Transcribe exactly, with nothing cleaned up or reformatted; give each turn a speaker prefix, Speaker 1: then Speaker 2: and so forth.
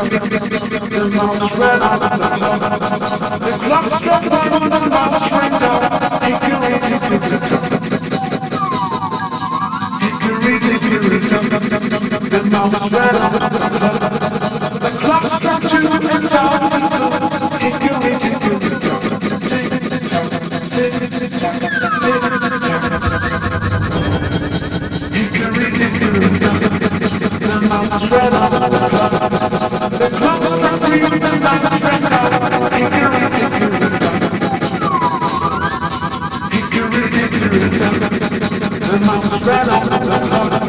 Speaker 1: The mouse ran out of the clock. The clock struck one, the mouse ran down. Hickory dickory hickory dickory dock. The mouse ran out of the clock. The clock struck two and down we go. Hickory dickory dock. Tick-tock, tick-tock, tick-tock. Hickory dickory dock. The mouse ran out of the clock. The clock struck three and the mouse ran down. Hickory dickory dock. Hickory dickory dock. The mouse ran out of the clock.